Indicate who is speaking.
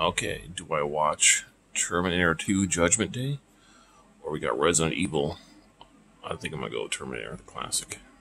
Speaker 1: Okay, do I watch Terminator 2 Judgment Day? Or we got Resident Evil? I think I'm gonna go Terminator, the classic.